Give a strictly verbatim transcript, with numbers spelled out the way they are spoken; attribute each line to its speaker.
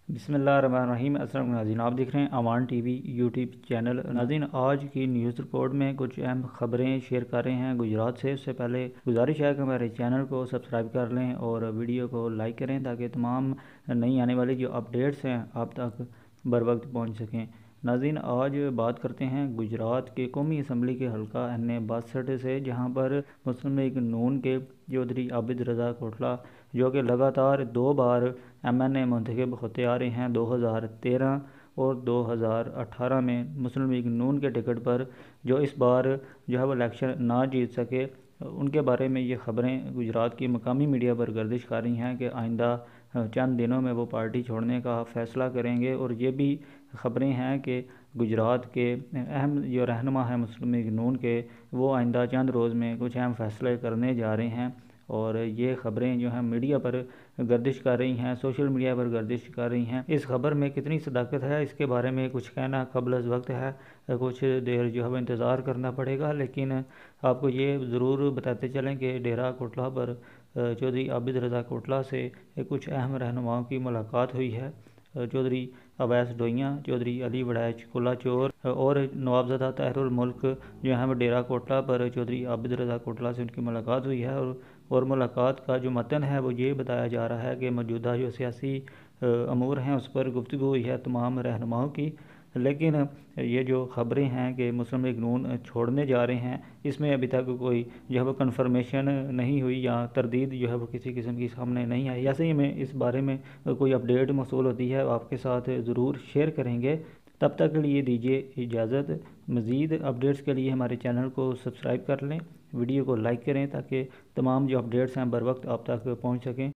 Speaker 1: بسم اللہ الرحمن الرحیم۔ السلام علیکم ناظرین، آپ دیکھ رہے ہیں امان ٹی وی یوٹیوب چینل۔ ناظرین، آج کی نیوز رپورٹ میں کچھ اہم خبریں شیئر کر رہے ہیں گجرات سے۔ اس سے پہلے گزارش ہے کہ ہمارے چینل کو سبسکرائب کر لیں اور ویڈیو کو لائک کریں تاکہ تمام نئی آنے والی جو اپڈیٹس ہیں آپ تک بر وقت پہنچ سکیں۔ ناظرین، آج بات کرتے ہیں گجرات کے قومی اسمبلی کے حلقہ این اے باسٹھ سے، جہاں پر مسلم لیگ نون کے چودھری عابد رضا کوٹلہ، جو کہ لگاتار دو بار ایم این اے منتخب ہوتے آ رہے ہیں، دو ہزار تیرہ اور دو ہزار اٹھارہ میں مسلم لیگ نون کے ٹکٹ پر، جو اس بار جو ہے وہ الیکشن نہ جیت سکے، ان کے بارے میں یہ خبریں گجرات کی مقامی میڈیا پر گردش کر رہی ہیں کہ آئندہ چند دنوں میں وہ پارٹی چھوڑنے کا فیصلہ کریں گے۔ اور یہ بھی خبریں ہیں کہ گجرات کے اہم جو رہنما ہیں مسلم لیگ نون کے، وہ آئندہ چند روز میں کچھ اہم فیصلے کرنے جا رہے ہیں، اور یہ خبریں جو ہیں میڈیا پر گردش کر رہی ہیں، سوشل میڈیا پر گردش کر رہی ہیں۔ اس خبر میں کتنی صداقت ہے اس کے بارے میں کچھ کہنا قبل از وقت ہے، کچھ دیر جو ہے وہ انتظار کرنا پڑے گا، لیکن آپ کو یہ ضرور بتاتے چلیں کہ ڈیرہ کوٹلہ پر چودھری عابد رضا کوٹلہ سے کچھ اہم رہنماؤں کی ملاقات ہوئی ہے۔ چودھری اویس ڈوئیاں، چودھری علی وڑائچ کلا چور اور نوابزادہ طاہر الملک جو ہیں وہ ڈیرہ کوٹلہ پر چودھری عابد رضا کوٹلہ سے ان کی ملاقات ہوئی ہے، اور اور ملاقات کا جو متن ہے وہ یہ بتایا جا رہا ہے کہ موجودہ جو سیاسی امور ہیں اس پر گفتگو ہوئی ہے تمام رہنماؤں کی، لیکن یہ جو خبریں ہیں کہ مسلم لیگ نون چھوڑنے جا رہے ہیں، اس میں ابھی تک کوئی جو ہے وہ کنفرمیشن نہیں ہوئی یا تردید جو ہے وہ کسی قسم کی سامنے نہیں آئی۔ ایسے ہی میں اس بارے میں کوئی اپڈیٹ موصول ہوتی ہے آپ کے ساتھ ضرور شیئر کریں گے۔ تب تک کے لیے دیجیے اجازت۔ مزید اپڈیٹس کے لیے ہمارے چینل کو سبسکرائب کر لیں، ویڈیو کو لائک کریں تاکہ تمام جو اپڈیٹس ہیں بر وقت آپ تک پہنچ سکیں۔